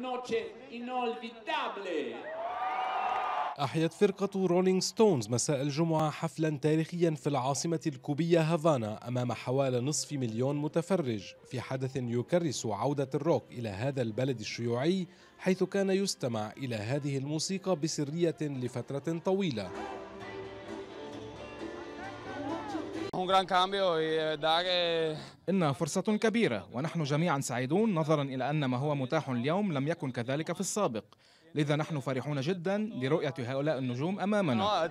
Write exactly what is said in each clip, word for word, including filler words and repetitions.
أحيت فرقة رولينج ستونز مساء الجمعة حفلا تاريخيا في العاصمة الكوبية هافانا أمام حوالي نصف مليون متفرج في حدث يكرس عودة الروك إلى هذا البلد الشيوعي، حيث كان يستمع إلى هذه الموسيقى بسرية لفترة طويلة. إنها فرصة كبيرة ونحن جميعا سعيدون نظرا إلى أن ما هو متاح اليوم لم يكن كذلك في السابق، لذا نحن فرحون جدا لرؤية هؤلاء النجوم أمامنا.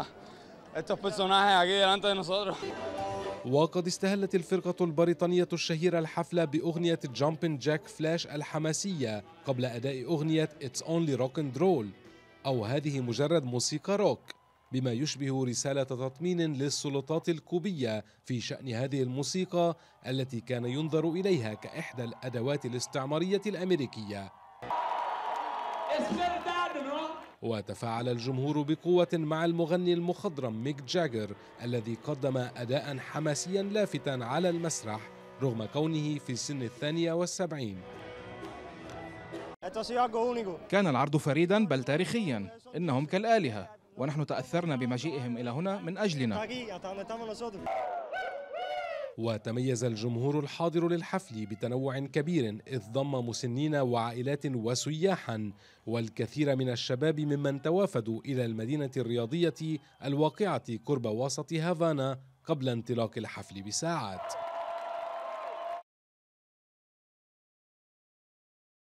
وقد استهلت الفرقة البريطانية الشهيرة الحفلة بأغنية جامبن جاك فلاش الحماسية قبل أداء أغنية It's Only Rock and Roll، أو هذه مجرد موسيقى روك، بما يشبه رسالة تطمين للسلطات الكوبية في شأن هذه الموسيقى التي كان ينظر إليها كإحدى الأدوات الاستعمارية الأمريكية. وتفاعل الجمهور بقوة مع المغني المخضرم ميك جاجر الذي قدم أداء حماسيا لافتا على المسرح رغم كونه في سن الثانية والسبعين. كان العرض فريدا بل تاريخيا، إنهم كالآلهة ونحن تأثرنا بمجيئهم إلى هنا من أجلنا. وتميز الجمهور الحاضر للحفل بتنوع كبير إذ ضم مسنين وعائلات وسياحا والكثير من الشباب ممن توافدوا إلى المدينة الرياضية الواقعة قرب وسط هافانا قبل انطلاق الحفل بساعات.